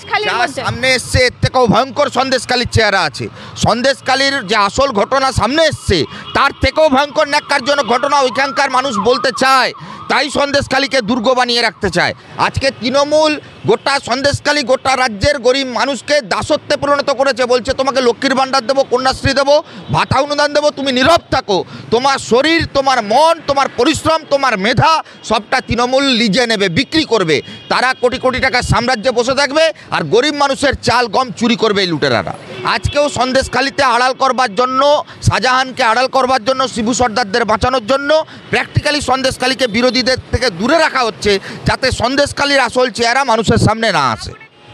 সন্দেশখালীর মধ্যে সামনে এসছে এর থেকেও ভয়ঙ্কর সন্দেশখালীর চেহারা আছে। সন্দেশখালীর যে আসল ঘটনা সামনে এসছে তার থেকেও ভয়ঙ্কর ন্যাক্কারজনক ঘটনা ওইখানকার মানুষ বলতে চায়, তাই সন্দেশখালীকে দুর্গ বানিয়ে রাখতে চায়। আজকে তৃণমূল গোটা সন্দেশখালী গোটা রাজ্যের গরিব মানুষকে দাসত্বে পরিণত করেছে। বলছে তোমাকে লক্ষ্মীর ভাণ্ডার দেবো, কন্যাশ্রী দেবো, ভাতা অনুদান দেবো, তুমি নীরব থাকো। তোমার শরীর, তোমার মন, তোমার পরিশ্রম, তোমার মেধা সবটা তৃণমূল লিজে নেবে, বিক্রি করবে। তারা কোটি কোটি টাকার সাম্রাজ্যে বসে থাকবে আর গরিব মানুষের চাল গম চুরি করবে এই লুটেরারা। আজকেও সন্দেশখালীতে আড়াল করবার জন্য, শাহজাহানকে আড়াল করবার জন্য, শিবু সর্দারদের বাঁচানোর জন্য প্র্যাকটিক্যালি সন্দেশখালীকে বিরোধীদের থেকে দূরে রাখা হচ্ছে, যাতে সন্দেশখালীর আসল চেহারা মানুষের সামনে না আসে।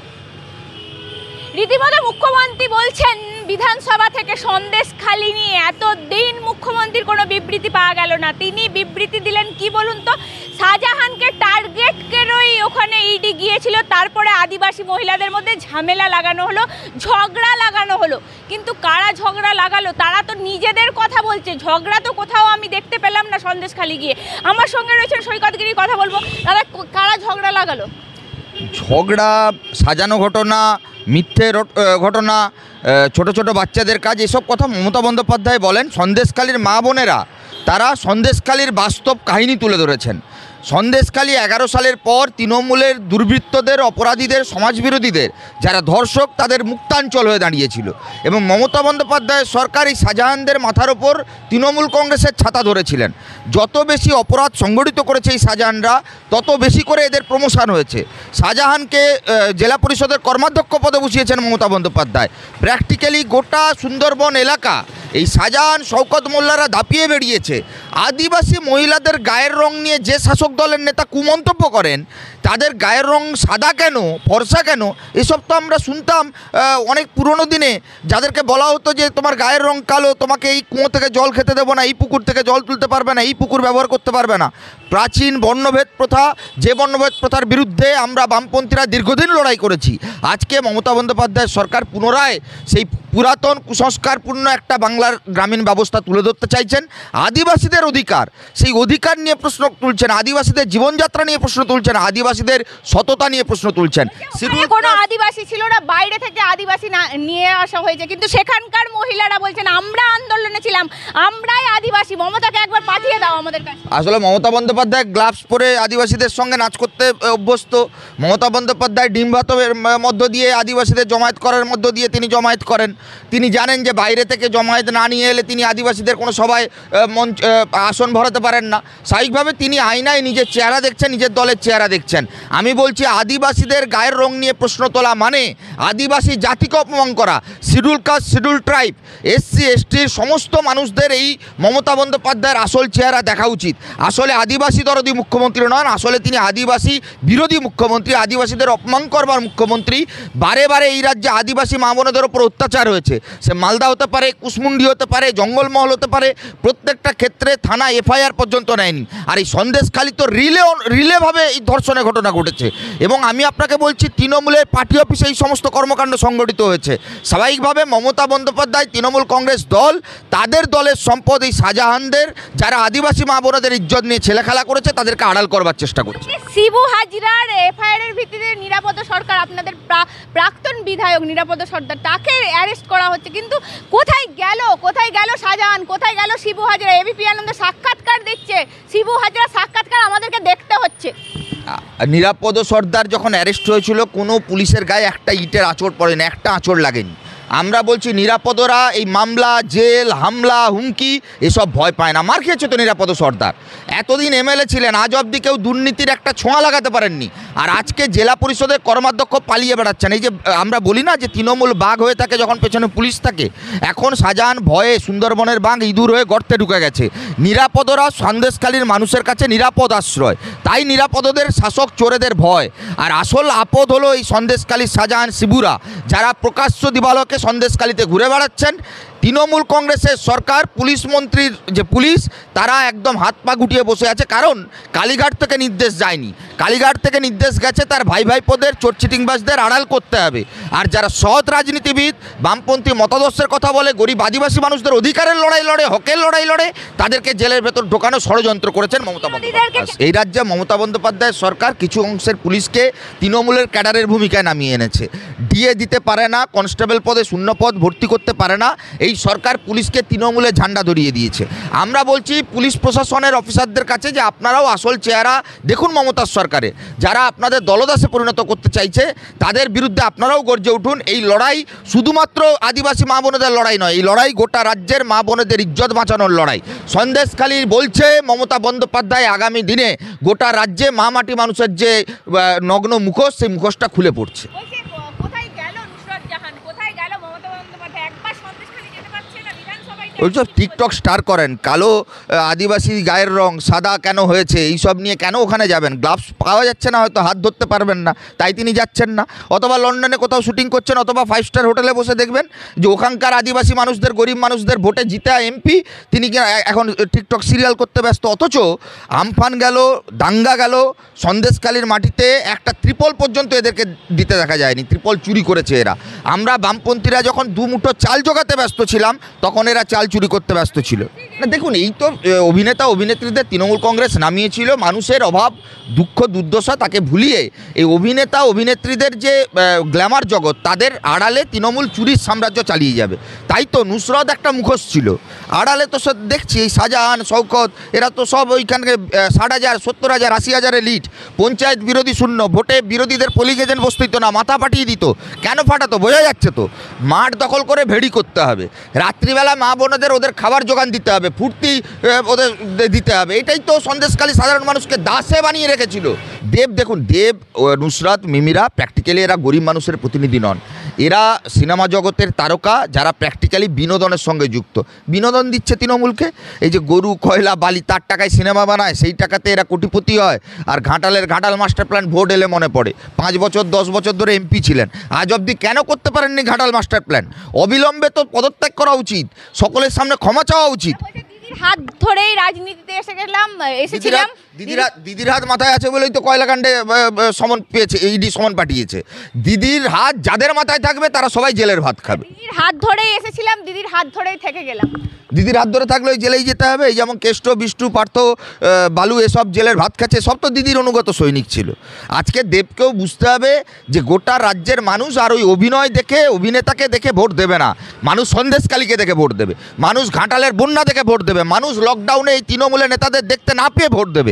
রীতিমতো মুখ্যমন্ত্রী বলছেন বিধানসভা থেকে সন্দেশখালী নিয়ে এতদিন মুখ্যমন্ত্রীর কোনো বিবৃতি পাওয়া গেল না। তিনি বিবৃতি দিলেন কি বলুন তো, শাহজাহানকে টার্গেট করেই ওখানে ইডি গিয়েছিল, তারপরে আদিবাসী মহিলাদের মধ্যে ঝামেলা লাগানো হলো, ঝগড়া লাগানো হলো। কিন্তু কারা ঝগড়া লাগালো? তারা তো নিজেদের কথা বলছে, ঝগড়া তো কোথাও আমি দেখতে পেলাম না সন্দেশখালী গিয়ে। আমার সঙ্গে রয়েছেন সৈকতগিরি, কথা বলবো। দাদা, কারা ঝগড়া লাগালো? ঝগড়া, সাজানো ঘটনা, মিথ্যে ঘটনা, ছোট ছোট বাচ্চাদের কাজ, এসব কথা মমতা বন্দ্যোপাধ্যায় বলেন। সন্দেশখালীর মা বোনেরা তারা সন্দেশখালীর বাস্তব কাহিনী তুলে ধরেছেন। সন্দেশখালী 11 সালের পর তৃণমূলের দুর্বৃত্তদের, অপরাধীদের, সমাজবিরোধীদের যারা ধর্ষক তাদের মুক্তাঞ্চল হয়ে দাঁড়িয়েছিল এবং মমতা বন্দ্যোপাধ্যায়ের সরকার এই শাহজাহানদের মাথার ওপর তৃণমূল কংগ্রেসের ছাতা ধরেছিলেন। যত বেশি অপরাধ সংগঠিত করেছে এই শাহজাহানরা, তত বেশি করে এদের প্রমোশন হয়েছে। শাহজাহানকে জেলা পরিষদের কর্মাধ্যক্ষ পদে বসিয়েছেন মমতা বন্দ্যোপাধ্যায়। প্র্যাকটিক্যালি গোটা সুন্দরবন এলাকা এই শাহজাহান, শওকত মোল্লারা দাপিয়ে বেরিয়েছে। আদিবাসী মহিলাদের গায়ের রং নিয়ে যে শাসক দলের নেতা কুমন্তব্য করেন, তাদের গায়ের রং সাদা কেন, ফর্সা কেন, এসব তো আমরা শুনতাম অনেক পুরনো দিনে, যাদেরকে বলা হতো যে তোমার গায়ের রং কালো, তোমাকে এই কুয়ো থেকে জল খেতে দেবো না, এই পুকুর থেকে জল তুলতে পারবে না, এই পুকুর ব্যবহার করতে পারবে না। প্রাচীন বর্ণভেদ প্রথা, যে বর্ণভেদ প্রথার বিরুদ্ধে আমরা বামপন্থীরা দীর্ঘদিন লড়াই করেছি। আজকে মমতা বন্দ্যোপাধ্যায়ের সরকার পুনরায় সেই পুরাতন কুসংস্কারপূর্ণ একটা বাংলার গ্রামীণ ব্যবস্থা তুলে ধরতে চাইছেন। আদিবাসীদের অধিকার, সেই অধিকার নিয়ে প্রশ্ন তুলছেন, আদিবাসীদের জীবনযাত্রা নিয়ে প্রশ্ন তুলছেন, আদিবাসীদের সততা নিয়ে প্রশ্ন তুলছেন। কোনো আদিবাসী ছিল না, বাইরে থেকে আদিবাসী নিয়ে আসা হয়েছে, কিন্তু সেখানকার মহিলারা বলছেন আমরা আন্দোলনে ছিলাম, আমরাই আদিবাসী, মমতাকে একবার পাঠিয়ে দাও আমাদের কাছে। আসলে মমতা বন্দ্যোপাধ্যায় গ্লাভস পরে আদিবাসীদের সঙ্গে নাচ করতে অভ্যস্ত। মমতা বন্দ্যোপাধ্যায় ডিম ভাতের মধ্য দিয়ে আদিবাসীদের জমায়েত করার মধ্য দিয়ে তিনি জমায়েত করেন। তিনি জানেন যে বাইরে থেকে জমায়েত না নিয়ে এলে তিনি আদিবাসীদের কোনো সভায় আসন ভরাতে পারেন না। স্বাভাবিকভাবে তিনি আয়নায় নিজের চেহারা দেখছেন, নিজের দলের চেহারা দেখছেন। আমি বলছি আদিবাসীদের গায়ের রং নিয়ে প্রশ্ন তোলা মানে আদিবাসী জাতিকে অপমান করা। Schedule caste, schedule tribe, SC ST সমস্ত মানুষদের এই মমতা বন্দ্যোপাধ্যায়ের আসল চেহারা দেখা উচিত। আসলে আদিবাসী দরদি মুখ্যমন্ত্রী নন, আসলে তিনি আদিবাসী বিরোধী মুখ্যমন্ত্রী, আদিবাসীদের অপমান করবার মুখ্যমন্ত্রী। বারে বারে এই রাজ্যে আদিবাসী মা বোনেদের ওপর অত্যাচার হয়েছে। সে মালদা হতে পারে, কুশমুন্ডি হতে পারে, জঙ্গলমহল হতে পারে, প্রত্যেকটা ক্ষেত্রে থানা FIR পর্যন্ত নেয়নি। আর এই সন্দেশখালী তো রিলেভাবে এই ধর্ষণের ঘটনা ঘটেছে। এবং আমি আপনাকে বলছি তৃণমূলের পার্টি অফিসে এই সমস্ত কর্মকাণ্ড সংগঠিত হয়েছে। স্বাভাবিকভাবে মমতা বন্দ্যোপাধ্যায়, তৃণমূল কংগ্রেস দল, তাদের দলের সম্পদ এই শাহজাহানদের, যারা আদিবাসী মা বোনদের ইজ্জত নিয়ে ছেলেখেলা করেছে, তাদেরকে আড়াল করবার চেষ্টা করছে। শিবু হাজরার FIR এর ভিত্তিতে নিরাপদ সরকার, আপনাদের প্রাক্তন বিধায়ক নিরাপদ সর্দার, তাকে অ্যারেস্ট করা হচ্ছে, কিন্তু কোথায় গেল শাহজাহান, কোথায় গেল শিবু হাজরা? ABP আনন্দ সাক্ষাৎকার দিচ্ছে, শিবু হাজরা সাক্ষাৎকার আমাদেরকে দেখতে হচ্ছে। নিরাপদ সর্দার যখন অ্যারেস্ট হয়েছিল, কোনো পুলিশের গায়ে একটা ইটের আঁচড় পড়েনি, একটা আঁচড় লাগেনি। আমরা বলছি নিরাপদরা এই মামলা, জেল, হামলা, হুমকি এসব ভয় পায় না। মার খেয়েছে তো নিরাপদ সর্দার, এতদিন MLA ছিলেন, আজ অবধি কেউ দুর্নীতির একটা ছোঁয়া লাগাতে পারেননি। আর আজকে জেলা পরিষদের কর্মাধ্যক্ষ পালিয়ে বেড়াচ্ছেন। এই যে আমরা বলি না যে তৃণমূল বাঘ হয়ে থাকে যখন পেছনে পুলিশ থাকে, এখন শাহজাহান ভয়ে সুন্দরবনের বাঘ ইঁদুর হয়ে গর্তে ঢুকে গেছে। নিরাপদরা সন্দেশখালীর মানুষের কাছে নিরাপদ আশ্রয়, তাই নিরাপদদের শাসক চোরেদের ভয়। আর আসল আপদ হলো এই সন্দেশখালীর শাহজাহান, শিবুরা, যারা প্রকাশ্য দিবালোকে সন্দেশখালীতে ঘুরে বেড়াচ্ছেন। তৃণমূল কংগ্রেসের সরকার, পুলিশ মন্ত্রীর যে পুলিশ, তারা একদম হাত পা গুটিয়ে বসে আছে। কারণ কালীঘাট থেকে নির্দেশ যায়নি, কালীঘাট থেকে নির্দেশ গেছে তার ভাইপোদের, চোরচিটিংবাজদের আড়াল করতে হবে। আর যারা সৎ রাজনীতি রাজনীতিবিদ, বামপন্থী মতাদর্শের কথা বলে, গরিব আদিবাসী মানুষদের অধিকারের লড়াই লড়ে, হকের লড়াই লড়ে, তাদেরকে জেলের ভেতর ঢোকানো ষড়যন্ত্র করেছেন মমতা বন্দ্যোপাধ্যায়। এই রাজ্যে মমতা বন্দ্যোপাধ্যায়ের সরকার কিছু অংশের পুলিশকে তৃণমূলের ক্যাডারের ভূমিকায় নামিয়ে এনেছে। ডিএ দিতে পারে না, কনস্টেবল পদে শূন্য পদ ভর্তি করতে পারে না, এই সরকার পুলিশকে তৃণমূলের ঝান্ডা ধরিয়ে দিয়েছে। আমরা বলছি পুলিশ প্রশাসনের অফিসারদের কাছে যে আপনারাও আসল চেহারা দেখুন মমতার সরকারে, যারা আপনাদের দলদাসে পরিণত করতে চাইছে তাদের বিরুদ্ধে আপনারাও গর্জে উঠুন। এই লড়াই শুধুমাত্র আদিবাসী মা বোনেদের লড়াই নয়, এই লড়াই গোটা রাজ্যের মা বোনেদের ইজ্জত বাঁচানোর লড়াই। সন্দেশখালী বলছে মমতা বন্দ্যোপাধ্যায় আগামী দিনে গোটা রাজ্যে মা মাটি মানুষের যে নগ্ন মুখোশ, সেই মুখোশটা খুলে পড়ছে। কোথায় গেল নুসরত জাহান, কোথায় গেল মমতা বন্দ্যোপাধ্যায়? একবার সন্দেশখালী যেতে পারছে না, বিধানসভায় বলছো টিকটক স্টার করেন, কালো আদিবাসী গায়ের রং সাদা কেন হয়েছে এইসব নিয়ে কেন ওখানে যাবেন? গ্লাভস পাওয়া যাচ্ছে না, হয়তো হাত ধরতে পারবেন না, তাই তিনি যাচ্ছেন না। অথবা লন্ডনে কোথাও শুটিং করছেন, অথবা 5 স্টার হোটেলে বসে দেখবেন যে ওখানকার আদিবাসী মানুষদের, গরিব মানুষদের ভোটে জিতে এমপি, তিনি এখন টিকটক সিরিয়াল করতে ব্যস্ত। অথচ আমফান গেল, দাঙ্গা গেল, সন্দেশখালীর মাটিতে একটা ত্রিপল পর্যন্ত এদেরকে দিতে দেখা যায়নি, ত্রিপল চুরি করেছে এরা। আমরা বামপন্থীরা যখন 2 মুঠো চাল জোগাতে ব্যস্ত ছিলাম, তখন এরা চাল চুরি করতে ব্যস্ত ছিল না। দেখুন, এই তো অভিনেতা অভিনেত্রীদের তৃণমূল কংগ্রেস নামিয়েছিল মানুষের অভাব দুঃখ দুর্দশা তাকে ভুলিয়ে। এই অভিনেতা অভিনেত্রীদের যে গ্ল্যামার জগৎ, তাদের আড়ালে তৃণমূল চুরির সাম্রাজ্য চালিয়ে যাবে। তাই তো নুসরত একটা মুখোশ ছিল, আড়ালে তো সব দেখছি এই শাহজাহান, শওকত, এরা তো সব ওইখানকে 60,000 70,000 80,000 লিড, পঞ্চায়েত বিরোধী শূন্য, ভোটে বিরোধীদের পোলিং এজেন্ট বসত না, মাথা পাঠিয়ে দিত। কেন ফাটাতো? বোঝা যাচ্ছে তো, মাঠ দখল করে ভেড়ি করতে হবে, রাত্রিবেলা মা বোনেদের ওদের খাবার জোগান দিতে হবে, ফুর্তি ওদের দিতে হবে। এটাই তো সন্দেশখালী সাধারণ মানুষকে দাসে বানিয়ে রেখেছিল। দেব, দেখুন দেব, নুসরাত, মিমিরা প্র্যাকটিক্যালি এরা গরিব মানুষের প্রতিনিধি নন, এরা সিনেমা জগতের তারকা যারা প্র্যাকটিক্যালি বিনোদনের সঙ্গে যুক্ত। বিনোদন দিচ্ছে তৃণমূলকে, এই যে গরু, কয়লা, বালি, তার টাকায় সিনেমা বানায়, সেই টাকাতে এরা কোটিপতি হয়। আর ঘাটালের ঘাটাল মাস্টার প্ল্যান ভোট এলে মনে পড়ে, 5 বছর 10 বছর ধরে এমপি ছিলেন, আজ অবধি কেন করতে পারেননি ঘাটাল মাস্টার প্ল্যান? অবিলম্বে তো পদত্যাগ করা উচিত, সকলের সামনে ক্ষমা চাওয়া উচিত। দিদির হাত ধরেই রাজনীতিতে এসেছিলাম। দিদির হাত মাথায় আছে বলেই তো কয়লাকাণ্ডে সমন পেয়েছে, ইডি সমন পাঠিয়েছে। দিদির হাত যাদের মাথায় থাকবে তারা সবাই জেলের ভাত খাবে। দিদির হাত ধরেই এসেছিলাম, দিদির হাত ধরেই থেকে গেলাম। দিদির হাত ধরে থাকলে ওই জেলেই যেতে হবে। এই যেমন কেষ্ট, বিষ্টু, পার্থ, বালু এসব জেলের ভাত খাচ্ছে, সব তো দিদির অনুগত সৈনিক ছিল। আজকে দেবকেও বুঝতে হবে যে গোটা রাজ্যের মানুষ আর ওই অভিনয় দেখে, অভিনেতাকে দেখে ভোট দেবে না, মানুষ সন্দেশখালীকে দেখে ভোট দেবে, মানুষ ঘাটালের বন্যা দেখে ভোট দেবে, মানুষ লকডাউনে এই তৃণমূলের নেতাদের দেখতে না পেয়ে ভোট দেবে।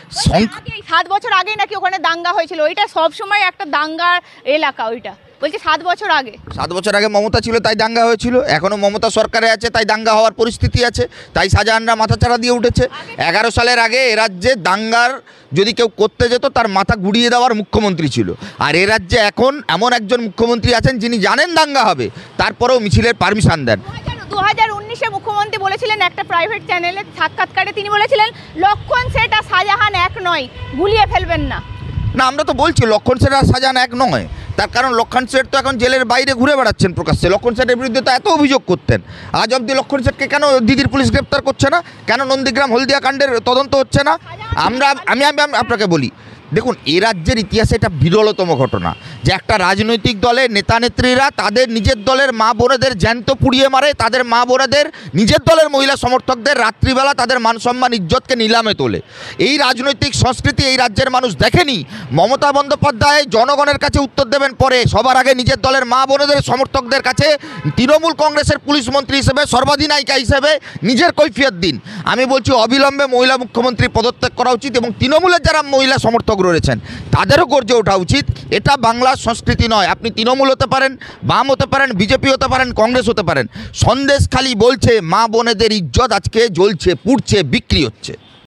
7 বছর আগে নাকি ওখানে দাঙ্গা হয়েছিল, ওইটা সবসময় একটা দাঙ্গার এলাকা, ওইটা বলছে 7 বছর আগে। 7 বছর আগে মমতা ছিল তাই দাঙ্গা হয়েছিল, এখনও মমতা সরকারে আছে তাই দাঙ্গা হওয়ার পরিস্থিতি আছে, তাই শাহজাহানরা মাথাচাড়া দিয়ে উঠেছে। 11 সালের আগে এ রাজ্যে দাঙ্গার যদি কেউ করতে যেত তার মাথা গুড়িয়ে দেওয়ার মুখ্যমন্ত্রী ছিল। আর এ রাজ্যে এখন এমন একজন মুখ্যমন্ত্রী আছেন যিনি জানেন দাঙ্গা হবে, তারপরেও মিছিলের পারমিশন দেন। 2019-এ মুখ্যমন্ত্রী বলেছিলেন একটা প্রাইভেট চ্যানেলের সাক্ষাৎকারে, তিনি বলেছিলেন লক্ষণ সেট আর শাহজাহান এক নয়, গুলিয়ে ফেলবেন না। না, আমরা তো বলছি লক্ষণ সেট আর শাহজাহান এক নয়, তার কারণ লক্ষণ সেট তো এখন জেলের বাইরে ঘুরে বেড়াচ্ছেন প্রকাশ্যে। লক্ষণ সেটের বিরুদ্ধে তো এত অভিযোগ করতেন, আজ অবধি লক্ষণ সেটকে কেন দিদির পুলিশ গ্রেপ্তার করছে না? কেন নন্দীগ্রাম হলদিয়া কাণ্ডের তদন্ত হচ্ছে না? আমি আপনাকে বলি, দেখুন এ রাজ্যের ইতিহাসে এটা বিরলতম ঘটনা যে একটা রাজনৈতিক দলের নেতা নেত্রীরা তাদের নিজের দলের মা বোনেদের জ্যান্ত পুড়িয়ে মারে, তাদের মা বোনেদের নিজের দলের মহিলা সমর্থকদের রাত্রিবেলা তাদের মান সম্মান ইজ্জতকে নিলামে তোলে। এই রাজনৈতিক সংস্কৃতি এই রাজ্যের মানুষ দেখেনি। মমতা বন্দ্যোপাধ্যায় জনগণের কাছে উত্তর দেবেন পরে, সবার আগে নিজের দলের মা বোনেদের সমর্থকদের কাছে তৃণমূল কংগ্রেসের পুলিশ মন্ত্রী হিসেবে, সর্বাধিনায়িকা হিসেবে নিজের কৈফিয়ত দিন। আমি বলছি অবিলম্বে মহিলা মুখ্যমন্ত্রী পদত্যাগ করা উচিত এবং তৃণমূলের যারা মহিলা সমর্থক রয়েছেন তাদেরও গর্জে ওঠা উচিত। এটা বাংলার সংস্কৃতি নয়। আপনি তৃণমূল হতে পারেন, বাম হতে পারেন, বিজেপি হতে পারেন, কংগ্রেস হতে পারেন, সন্দেশখালী বলছে মা বোনেদের ইজ্জত আজকে জ্বলছে, পুড়ছে, বিক্রি হচ্ছে।